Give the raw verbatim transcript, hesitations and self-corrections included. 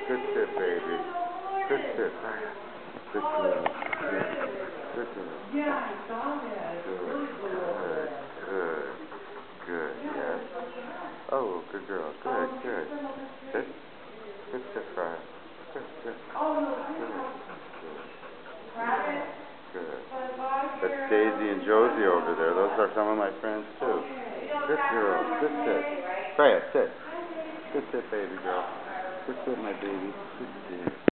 Good sit, baby. Good sit. Good girl. Yeah. Good girl. Yeah, I saw that. Good. Really Good. Good. Good. Yes. Oh, good girl. Good. Good. Sit. Good sit, Fry. Good. Good. Oh, no. Good. Good. Rabbit. Good. That's Daisy and Josie over there. Those are some of my friends too. Good girl. Good sit. Freya, sit. Good sit, baby girl. Good sit, my baby. Good sit.